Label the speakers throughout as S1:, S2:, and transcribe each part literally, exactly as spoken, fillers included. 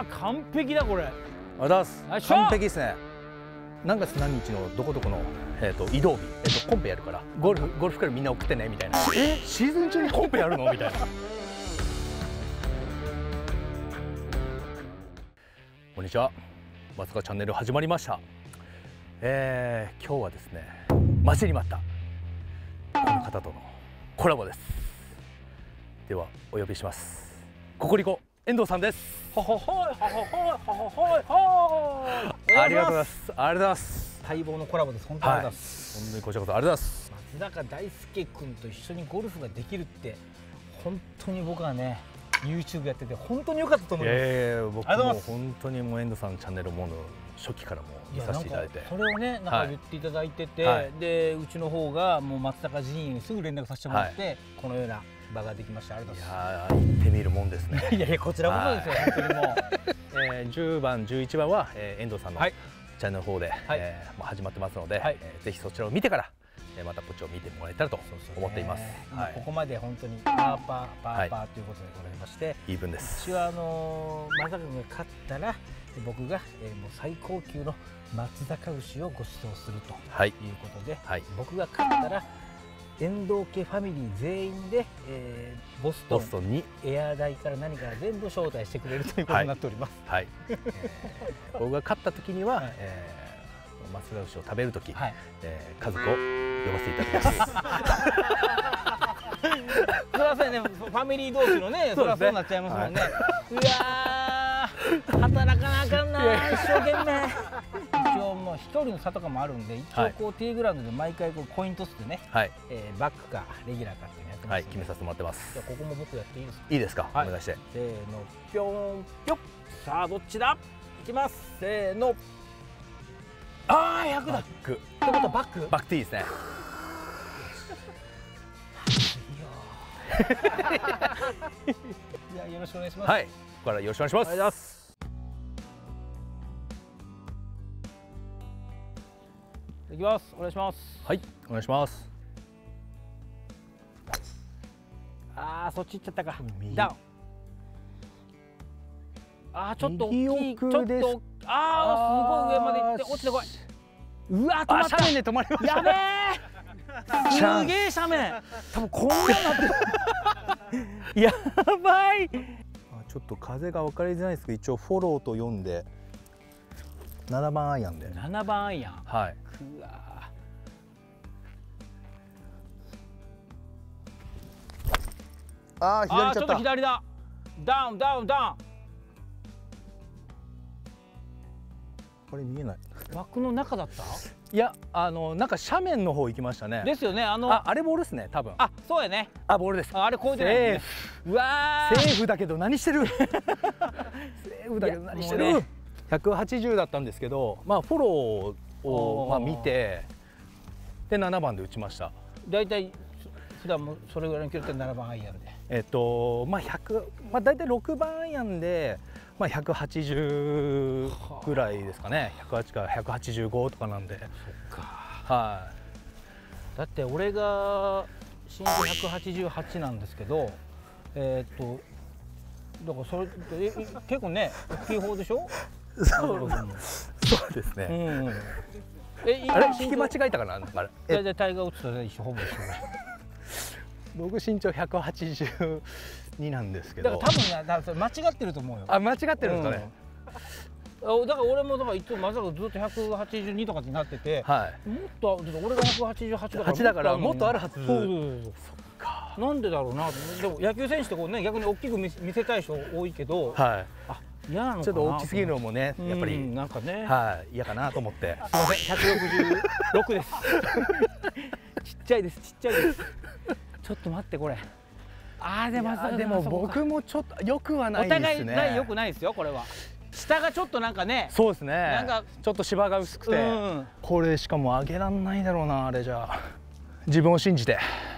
S1: ー完璧だこれ。
S2: あざす。
S1: よいしょ
S2: 完璧ですね。何月何日のどこどこの、えー、と移動日、えー、とコンペやるからゴルフゴルフからみんな送ってねみたいな。えシーズン中にコンペやるのみたいな。こんにちは、松川チャンネル始まりました。えー、今日はですね、待ちに待ったこの方とのコラボです。ではお呼びします。ココリコ遠藤さんです。
S1: ほほほいほほほいほほほいほい。
S2: ありがとうございます。ありがとうございます。
S1: 待望のコラボです。本当にありがとうございます。
S2: 本当にこちらこそありがとうございます。
S1: 松坂大輔君と一緒にゴルフができるって本当に僕はね YouTube やってて本当に良かったと思います。
S2: ええ、僕も本当にもう遠藤さんのチャンネルもの初期からも見させていただいて、
S1: それをねなんか言っていただいてて、
S2: はい、
S1: でうちの方がもう松坂陣営にすぐ連絡させてもらって、はい、このような場ができました。ありがとうございます。
S2: いやー行ってみるもんですね。
S1: いやいやこちらこそですよ、はい、本当にもう、
S2: えー、じゅうばんじゅういちばんは、えー、遠藤さんのチャンネルの方で、はい、えー、もう始まってますので、はい、えー、ぜひそちらを見てからまたこっちを見てもらえたらと思っています。
S1: はい、ここまで本当にパーパーパーパーということでございまして、はい、
S2: イーブンです。
S1: うちはあのー、松坂君が勝ったら僕が、えー、もう最高級の松坂牛をご馳走するということで、はい、僕が勝ったら遠藤家ファミリー全員で、えー、ボストン、ボストンにエア代から何から全部招待してくれるということになっております。はい、はい、
S2: えー、僕が勝った時には、はい、えー、松坂牛を食べる時、はい、えー、家族を呼ばせていただきます。
S1: それはそうね、ファミリー同士のね、それはそうなっちゃいますもんね。はい、うわー、働かなあかんな、一生懸命。一応もう飛距離の差とかもあるんで、一応こうティーグラウンドで毎回こうコイントスでね、はい、えー、バックかレギュラーかっていうのやってます、ね。はい、
S2: 決めさせてもらってます。
S1: じゃあここも僕やっていいですか。
S2: いいですか。はい、お願いして。
S1: せーの、ぴょんぴょん。さあどっちだ。いきます。せーの。ああ、ひゃくだ。バック。ってことはバック？
S2: バックティーですね。
S1: いや、よろしくお願いします。
S2: はい、ここからよろしくお願いします。ありがとうございます。
S1: いきます。お願いします。
S2: はい、お願いします。
S1: ああ、そっち行っちゃったか。ダウン。ああ、ちょっと大きい。ちょっと、ああ、すごい上まで行って落ちてこい。うわ、止まった。
S2: 斜面で止まりました。
S1: やべえ。すげえ斜面。多分こんなになってる。やばい。
S2: ちょっと風が分かりづらいですけど、一応フォローと読んでななばんアイアンで。
S1: ななばんアイアン。
S2: はい。
S1: うわ。
S2: ああ、左行っちゃった。
S1: ちょっと左だ。ダウンダウンダウン。
S2: これ見えない。
S1: 枠の中だった？
S2: いや、あのなんか斜面の方行きましたね。
S1: ですよね。あの
S2: あ、あれボールですね、多分。
S1: あ、そうやね。
S2: あ、ボールです。
S1: あれ超えてないね。うわ
S2: ー。セーフだけど何してる？セーフだけど何してる？ひゃくはちじゅうだったんですけど、まあフォローをまあ見てでななばんで打ちました。
S1: だいたい普段もそれぐらいの距離でななばんアイアンで。
S2: えっとまあひゃく、まあだいたいろくばんアイアンで。まあひゃくはちじゅうぐらいですかね。ひゃくはちからひゃくはちじゅうごとかなんで。そっか。はい。
S1: だって俺が身長ひゃくはちじゅうはちなんですけど、えー、っとだからそれえ結構ね大きい方でしょ。
S2: そうそうですね。うんうん、えあれ聞き間違えたかな。あれ。
S1: 大体タイガー打つとね一緒ほぼ一緒。
S2: 僕身長ひゃくはちじゅうになんですけど。
S1: だから多分ね、だから間違ってると思うよ。
S2: あ、間違ってるんですかね。
S1: うん、だから俺もだからいつもまさかずっとひゃくはちじゅうにとかになってて、はい、もっと俺がひゃくはちじゅうはちだから
S2: だからもっとあるはず。そうそうそう。
S1: そっか。なんでだろうな。でも野球選手ってこうね逆に大きく見せたい人多いけど、はい。あ、嫌なのかな。ちょっと
S2: 大きすぎるのもね、やっぱり
S1: なんかね、
S2: はい、嫌かなと思って。
S1: すみません、ひゃくろくじゅうろくです。ちっちゃいです、ちっちゃいです。ちょっと待ってこれ。あーでも
S2: でも僕もちょっとよくはないですね。
S1: お互い良くないですよこれは。下がちょっとなんかね。
S2: そうですね。なんかちょっと芝が薄くて、うん、これしかも上げらんないだろうなあれじゃあ。自分を信じて。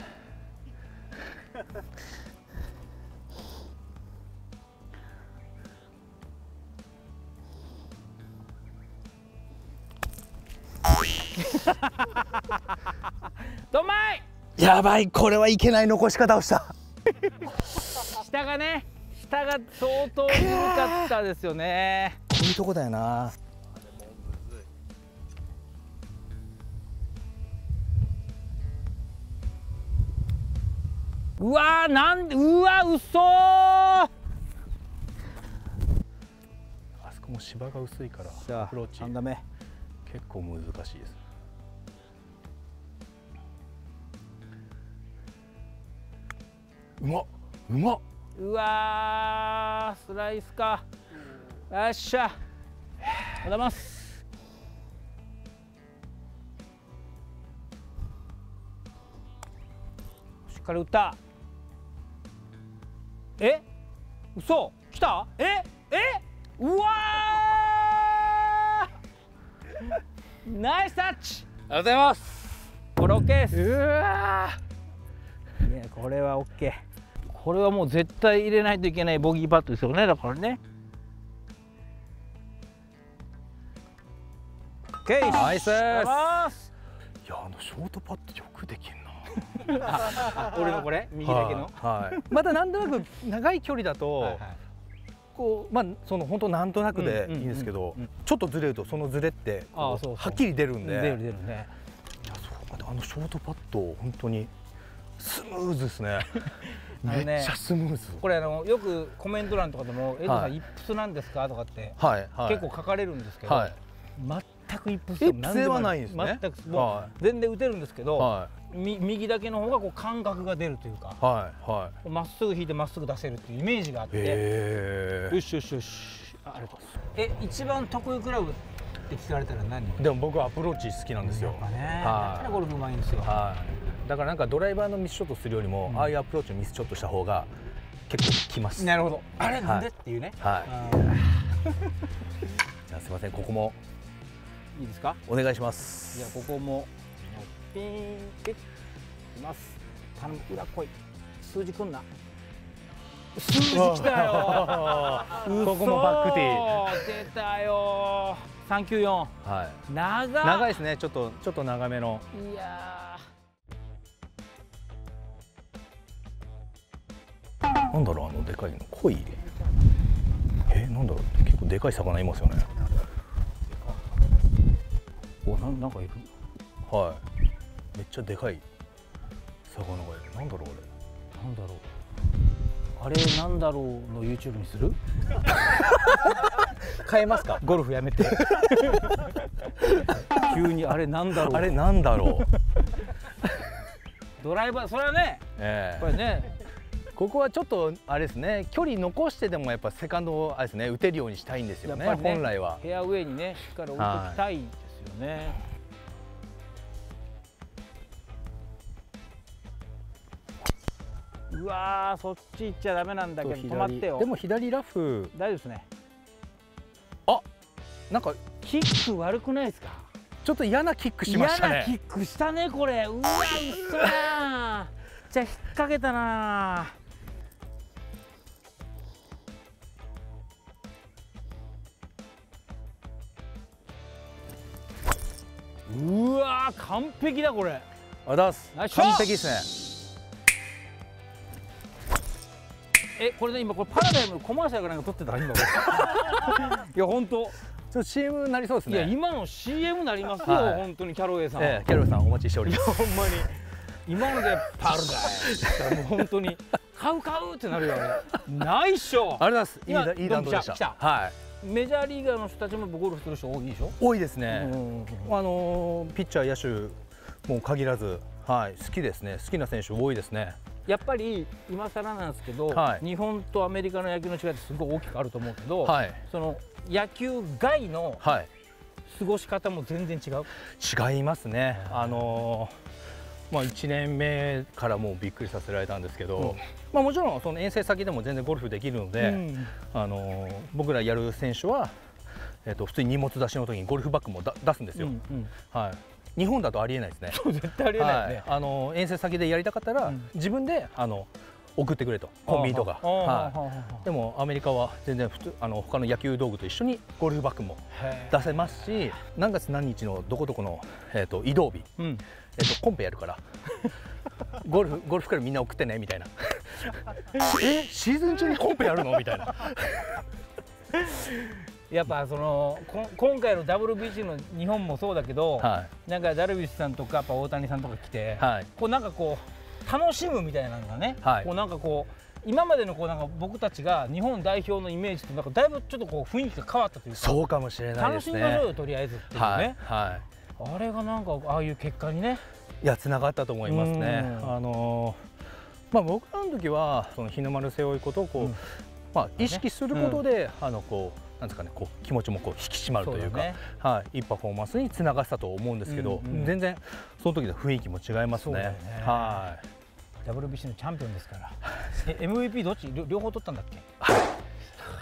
S1: どんまい。
S2: やばい、これはいけない残し方をした。
S1: 下がね、 型が相当緩かったですよね。
S2: こういうとこだよな。
S1: うわー、なんで、うわうそー。あ
S2: そこも芝が薄いからアプローチ
S1: さん打目
S2: 結構難しいです。うまっうまっ。
S1: うわー、スライスか。よっしゃ、ありがとうございます。しっかり打った。え、嘘、来た。ええ、うわーナイスタッチ。
S2: ありがとうございます。
S1: これ OK です。
S2: うわ
S1: いや、これは OK。これはもう絶対入れないといけないボギーパットですよね。だからね。OK、
S2: ナイスです。
S1: いや、あ
S2: のショートパットよくできんな。
S1: あ、俺のこれ右だけの。
S2: はい。はい、まだなんとなく長い距離だと。はいはい、こうまあその本当なんとなくでいいんですけど、ちょっとずれるとそのずれってはっきり出るんで。
S1: 出る出るね。
S2: いや、そうあのショートパット本当にスムーズですね。めっちゃスムーズ。
S1: これあのよくコメント欄とかでも「エドさんイップスなんですか?」とかって結構書かれるんですけど、全くイップスでも
S2: 何でもないんですね。
S1: 全くもう全然打てるんですけど、右だけの方がこう感覚が出るというか、まっすぐ引いてまっすぐ出せるっていうイメージがあって、よしよしよし、ありがとうございます。え、一番得意クラブって聞かれたら何？
S2: でも僕はアプローチ好きなんですよ。
S1: だからゴルフうまいんですよ。
S2: だからなんかドライバーのミスショットするよりも、うん、ああいうアプローチのミスショットした方が結構きます。
S1: なるほど。あれなんでっていうね。
S2: はい。じゃあすみません、ここも
S1: いいですか？
S2: お願いします。
S1: じゃあここもピーンピッいきます。頼む、裏来い。数字くんな。数字来たよ。
S2: ここもバックティー。
S1: 出たよ。三九四。
S2: はい。
S1: 長い。
S2: 長いですね。ちょっとちょっと長めの。
S1: いや
S2: なんだろう、あのでかいの濃い。え、なんだろう、結構でかい魚いますよね。
S1: お、な、なんかいる。
S2: はい。めっちゃでかい魚がいる。なんだろう、あれ。
S1: なんだろう。あれ、なんだろうの YouTube にする。
S2: 変えますか。
S1: ゴルフやめて。急にあれなんだろう。
S2: あれなんだろう。
S1: ドライバー、それはね。ええ、これね。
S2: ここはちょっとあれですね、距離残してでもやっぱセカンドをあれですね、打てるようにしたいんですよね。ね、本来は
S1: フェアウェイにね、しっかり置いておきたいですよね。はい、うわー、そっち行っちゃダメなんだけど止まってよ。
S2: でも左ラフ
S1: 大丈夫ですね。
S2: あ、なんか
S1: キック悪くないですか？
S2: ちょっと嫌なキックしましたね。
S1: 嫌なキックしたねこれ。うわ、うっそー。じゃあ引っ掛けたな。うわー、完璧だこれ。
S2: あざす。完璧ですね。
S1: え、これね、今これパラダイムのコマーシャルかなんか撮ってたら今これ。いや本当。
S2: ちょっと シーエム になりそうですね。
S1: いや今の シーエム になりますよ、はい、本当にキャロウェイさん。
S2: ええ、キャロウェイさんお待ちしております。
S1: ほんまに。今のでパルダイ。もう本当に買う買うってなるよね。ないっしょ。
S2: ありがとうございます。いい弾道でした。はい。
S1: メジャーリーガーの人たちもゴルフする人多いでしょ。
S2: 多いですね。あのピッチャー野手も限らず、はい、好きですね。好きな選手多いですね。
S1: やっぱり今更なんですけど、はい、日本とアメリカの野球の違いってすごい大きくあると思うけど、はい、その野球外の過ごし方も全然違う。
S2: 違いますね。あのーまあいちねんめからもうびっくりさせられたんですけど、うん、まあもちろんその遠征先でも全然ゴルフできるので、うん、あの僕らやる選手は、えー、と普通に荷物出しの時にゴルフバッグもだ出すんですよ。うんうん、はい、日本だとありえないですね。
S1: そう絶対ありえないね。はい、
S2: あの遠征先でやりたかったら、うん、自分であの送ってくれと、コンビニとか。はい、でもアメリカは全然普通あの他の野球道具と一緒にゴルフバッグも出せますし、何月何日のどこどこの、えー、と移動日、うん、 えっとコンペやるからゴルフゴルフからみんな送ってねみたいなえシーズン中にコンペやるのみたいな
S1: やっぱそのこ今回の ダブリュービーシー の日本もそうだけど、はい、なんかダルビッシュさんとかやっぱ大谷さんとか来て、はい、こうなんかこう楽しむみたいなのがね、はい、こうなんかこう今までのこうなんか僕たちが日本代表のイメージとなんかだいぶちょっとこう雰囲気が変わったというか、
S2: そうかもしれないですね。
S1: 楽しみましょうよとりあえずっていうね、はいはい、あれがなんかああいう結果にね、
S2: いやつながったと思いますね。あのー、まあ僕らの時はその日の丸背負いことをこう、うん、まあ意識することで、うん、あのこうなんですかね、こう気持ちもこう引き締まるというか、ね、はい、いいパフォーマンスにつながったと思うんですけど、うんうん、全然その時の雰囲気も違いますね。ね、はい。
S1: ダブリュービーシー のチャンピオンですから。え エムブイピー どっち両方取ったんだっけ？
S2: はい。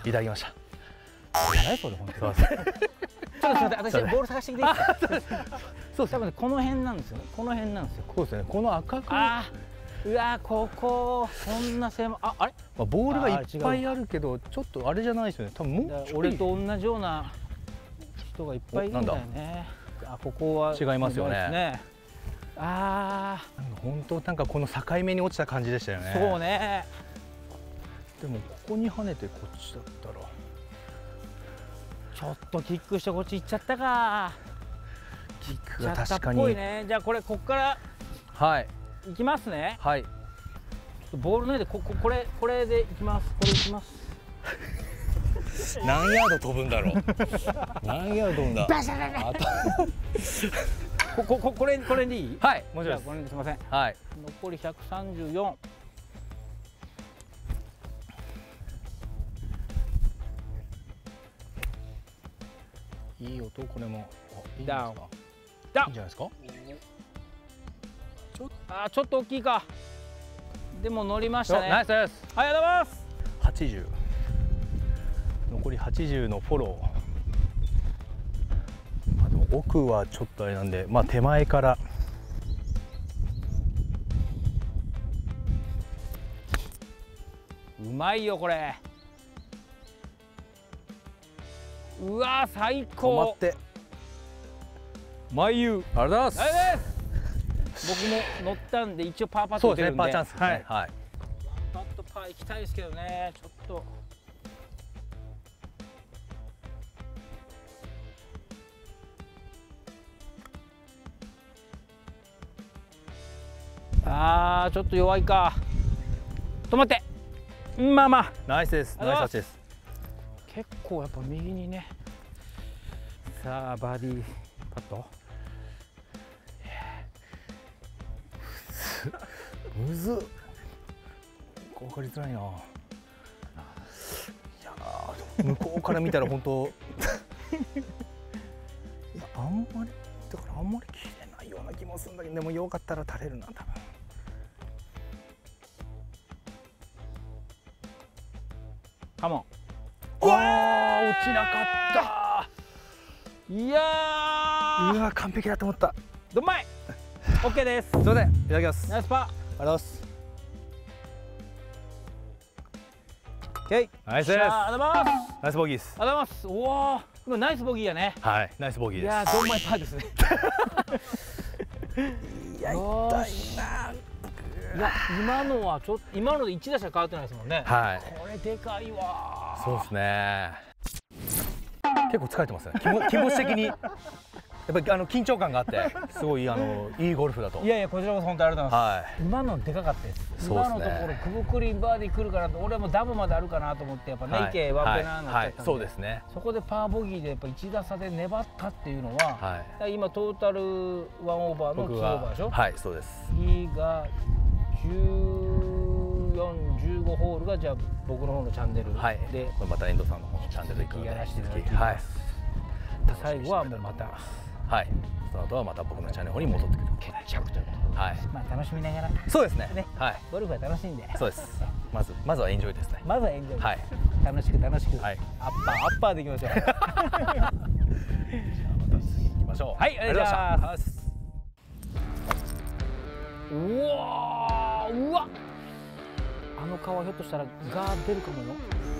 S2: いただきました。
S1: 何それ本当に。ちょっとすみません、私ボール探してきていいですか？そう、多分ねこの辺なんですよ。この辺なんですよ。
S2: そうですね。この赤く。
S1: あー、うわこここんな狭ああれ？
S2: まあボールがいっぱいあるけどちょっとあれじゃないですよね。多分もう
S1: 俺と同じような人がいっぱいいるんだよね。あここは
S2: 違いますよね。
S1: ああ、
S2: 本当なんかこの境目に落ちた感じでしたよね。
S1: そうね。
S2: でもここに跳ねてこっちだったら
S1: ちょっとキックしてこっち行っちゃったか。
S2: キックが確かに。
S1: っぽいね。じゃあこれこっから
S2: はい
S1: 行きますね。
S2: はい。
S1: ボールの上でこここれこれで行きます。これ行きます。
S2: 何ヤード飛ぶんだろう。何ヤード飛ぶんだ。
S1: バシャバシャここここれこれでいい？
S2: はい、もちろんです。
S1: これですみません。
S2: はい。
S1: 残りひゃくさんじゅうよ
S2: ん。いい音これも。いいん
S1: ダウン。
S2: ですか？
S1: ダウン。
S2: いいんじゃないですか？
S1: ちょっとあちょっと大きいか。でも乗りましたね。
S2: ナイスです。
S1: ありがとうございます。
S2: はちじゅう。残りはちじゅうのフォロー。奥はちょっとあれなんで、まあ手前から
S1: うまいよこれ。うわ最高。
S2: 止まって
S1: 眉優
S2: ありがとうございます。
S1: 僕も乗ったんで一応パーパット出るんで、
S2: そうですね、パーチャンスですね。はい、はい、
S1: パットパー行きたいですけどね。ちょっとあーちょっと弱いか。止まって。まあまあ
S2: ナイスです。ナイスタッチです。
S1: 結構やっぱ右にね。さあバーディーパット。
S2: むずっ。分かりづらいな。いや向こうから見たら本当いやあんまりだからあんまり切れないような気もするんだけど、でもよかったら垂れるな多分。
S1: カモン。
S2: うわー落ちなかった。
S1: いやー
S2: うわ完璧だと思った。
S1: どんまい。オッケーです。
S2: すいません、いただきます。
S1: ナイスパー。
S2: ありがとうございます。
S1: オッケー。
S2: ナイスです。
S1: ありがとうございます。
S2: ナイスボギーです。
S1: ありがとうございます。おお、今ナイスボギーやね。
S2: はい、ナイスボギーです。
S1: いやー、ドンマイパーですね。
S2: いや、痛いな。
S1: いや、今のはちょっと、今ので一打しか変わってないですもんね。
S2: はい。
S1: これでかいわ。
S2: そうですね。結構疲れてますね。気も気持ち的に。やっぱりあの緊張感があって、すごいあのいいゴルフだと。
S1: いやいや、こちらこそ本当ありがとうございます。
S2: はい、
S1: 今のでかかったです。今のところくぶくりバーディー来るかなと、俺もダブまであるかなと思ってやっぱネイケワンペナーになっちゃったんで、
S2: そうですね。そ
S1: こでパーボギーでやっぱいち打差で粘ったっていうのは、はい、今トータルワンオーバーのツーオーバーでしょ。
S2: はい、そうです。
S1: 次がじゅうよん、じゅうごホールがじゃあ僕の方のチャンネルで、はい、
S2: これまた遠藤さんの方のチャンネル行くので
S1: やらせていただきます。はい、最後はもうまた。
S2: はい。その後はまた僕のチャンネルの方に戻ってくる。
S1: 決着ということで。はい。まあ楽しみながら。
S2: そうですね。
S1: ね。はい。ゴルフは楽しんで。
S2: そうです。まずまずはエンジョイですね。
S1: まずはエンジョイ。
S2: はい。
S1: 楽しく楽しく。
S2: はい。
S1: アッパーアッパーでいきましょう。じゃあまた
S2: 次行きましょう。
S1: はい。ありがとうございます。うわーうわ。あの川ひょっとしたらガー出るかもよ。